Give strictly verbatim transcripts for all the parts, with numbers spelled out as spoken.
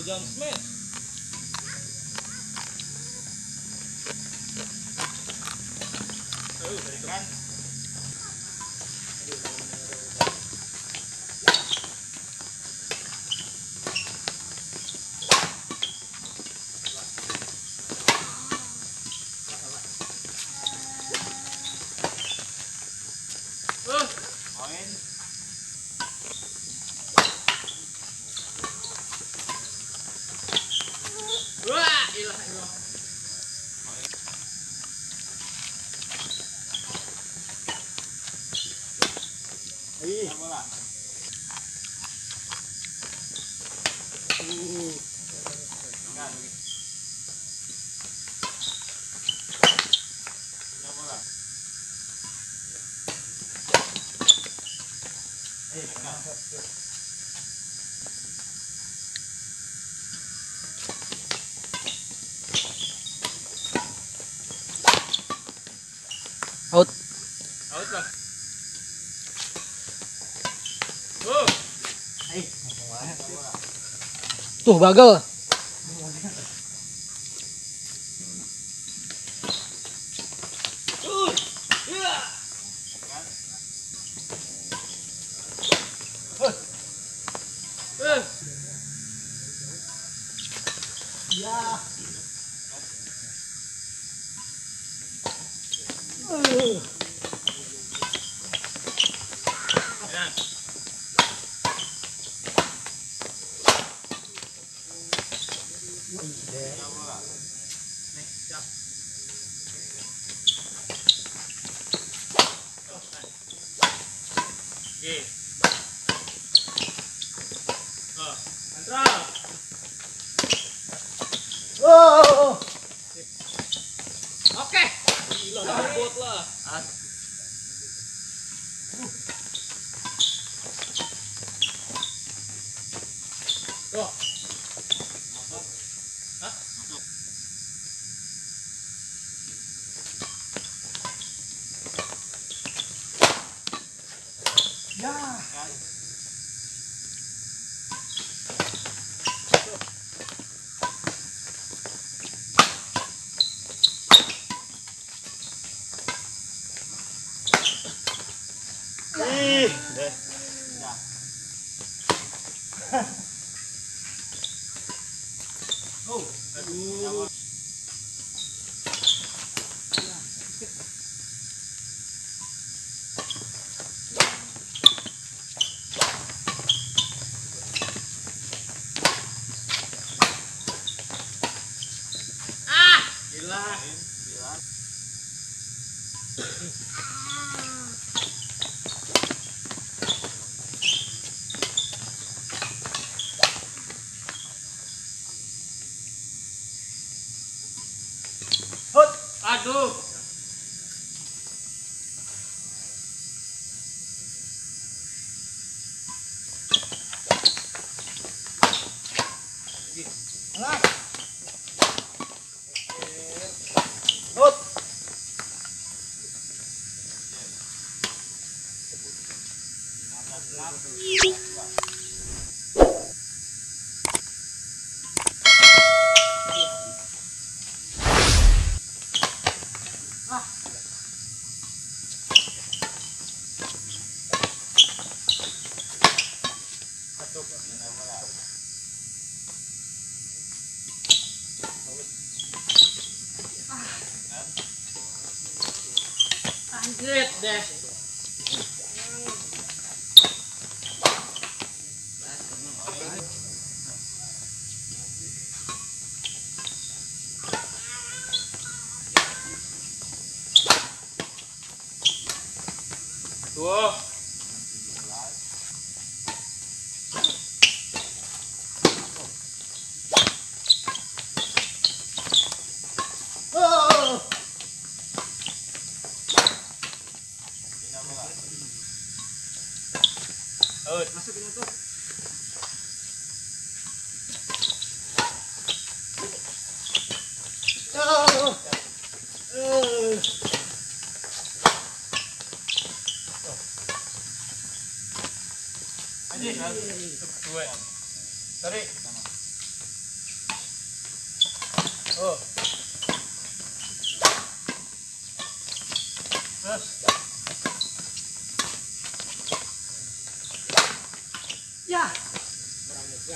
jangan smash. Aduh, dari kan. Uh, main. Wah, ilah ilah. Ih, bola. Uh. Enggak. Bola. Eh, enggak. Out. Out lah. Oh. Eh, Tuh bagel. Uh. Ya. Eh. ya. Ya. Nih, siap. Oke. Oh, kontrol. Oh. Oke. Gila, robot lah. Tuh. Hah? Ya. Ih, deh. Oh, Aduh. Ah, gila. hot. Aduh. Alas. Hot. Anjir deh. Tuh. Oh. Oh, Masukin itu. Oh. Eh. anjir. Dua. Tarik. Oh. Terus. Ya. Kurang juga.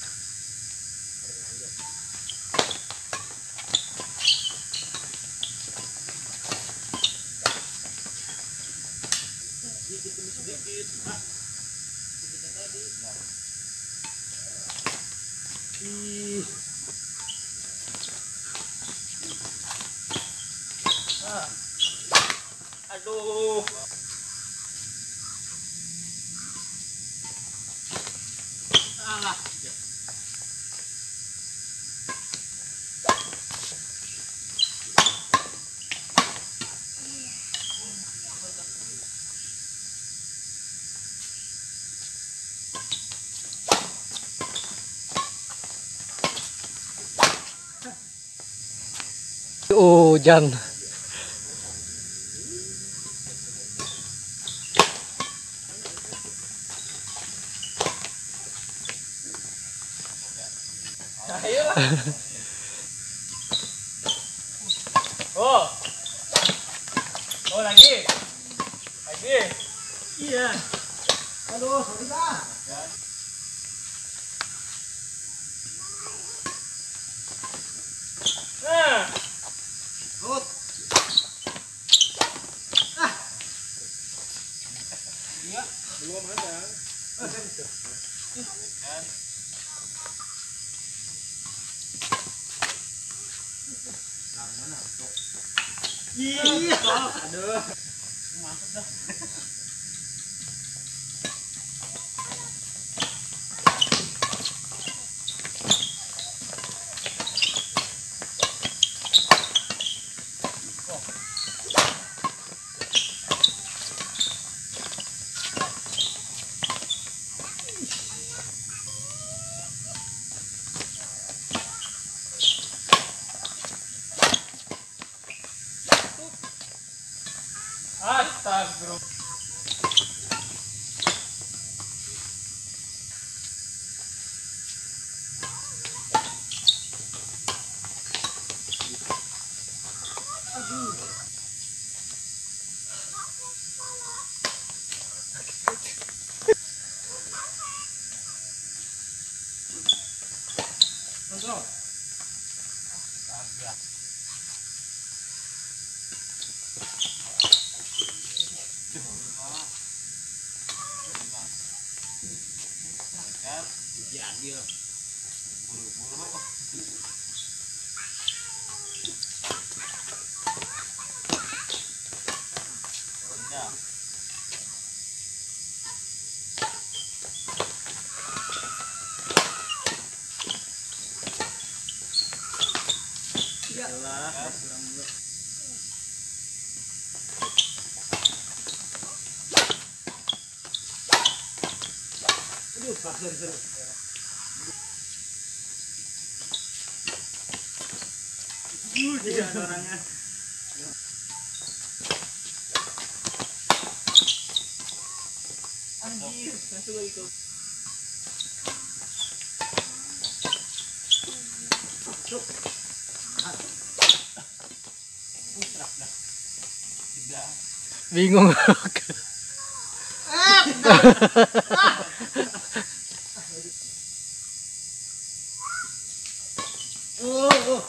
Sedikit demi sedikit. Ah. Sedikit tadi. Ih. Ah. Aduh. Alah. Ya. Hujan. Ayo. Oh. Oh lagi. Lagi. Iya. Aduh, sorry dah. Nah. Hut. Ah. Iya. Belum ada. Iya. Aduh. Masuk dah. Astagfirullah. Kontrol. Astaga. Diambil. Buru-buru. Ya. Iyalah, kurang dulu. Aduh, sorry, sorry. Uh, tidak ada orangnya. Anjir, masuk lagi kau. Masuk. Tidak. Bingung. Oh, oh.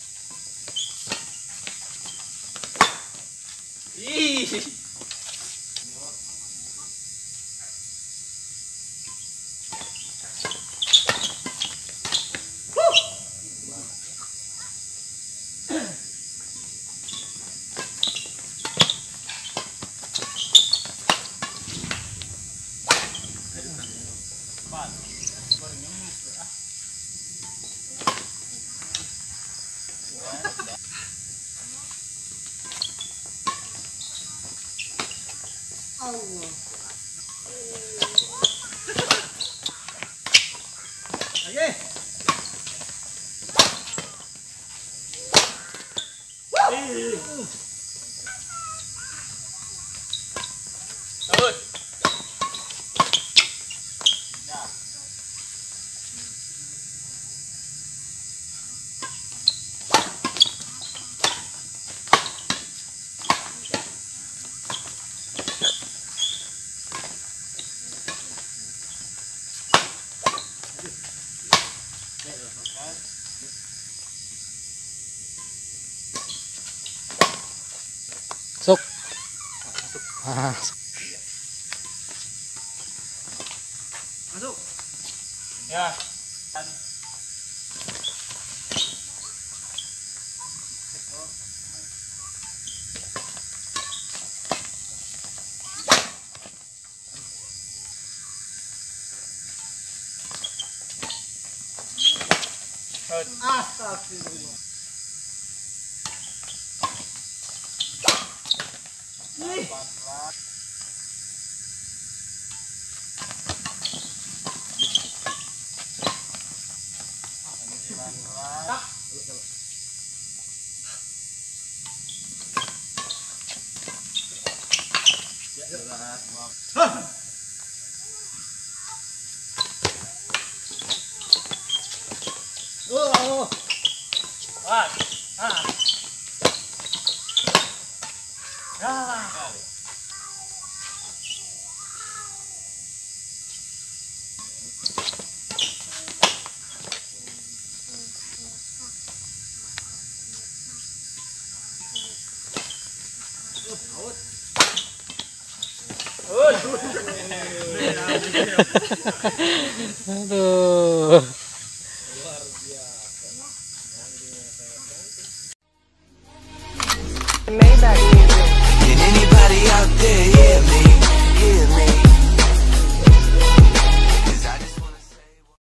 Ih. Allah. Lagi. Ih. Sabut. Ya. Masuk. Masuk. Ya. Astagfirullah. Ih. Hah. Oh, oh. Wah. Ah. Ya. Aduh. Can anybody out there